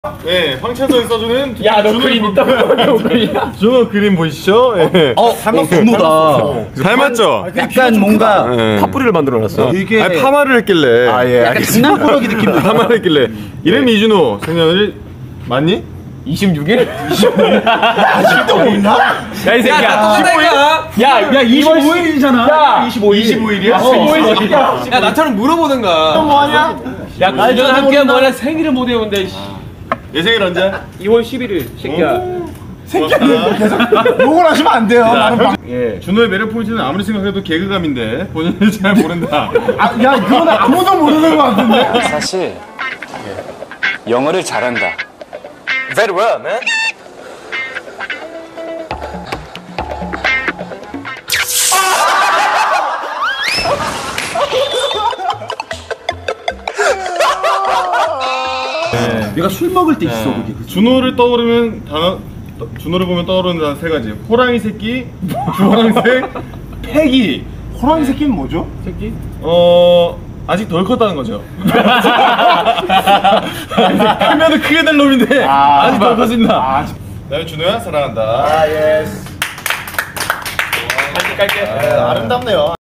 네, 황찬성이 써주는 야, 너 그림 있다고. 준호 그림 보이시죠? 예. 닮았어. 준호다. 닮았죠? 약간 뭔가 팥뿌리를 만들어놨어. 이게 아니, 파마를 했길래. 아 예. 약간 진난꾸러기 느낌. 파마를 했길래. 이름 이준호. 생년월일 맞니? 26일? 아직도 있나? 야, 이 새끼야. 15일? 야, 25일이잖아. 야, 25일이야? 25일. 야 나처럼 물어보든가. 뭐하냐? 야, 그전 함께 뭐냐 생일을 못 외운데. 얘 생일 언제? 2월 11일, 새끼야. 새끼야 계속 욕을 하시면 안 돼요. 나는 예. 준호의 매력 포인트는 아무리 생각해도 개그감인데 본인은 잘 모른다. 야 그건 아무도 모르는 것 같은데. 사실 영어를 잘한다. Very well, man. 얘가 술 먹을 때 있어 그게. 준호를 떠오르면 단어 준호를 보면 떠오르는 단어 세 가지. 호랑이 새끼, 주황색, 패기. 호랑이 새끼는 뭐죠? 새끼? 아직 덜 컸다는 거죠. 크면은 크게 될 놈인데 아직 덜 컸습니다. 나 준호야 사랑한다. 아 예스. 깔게. 아름답네요.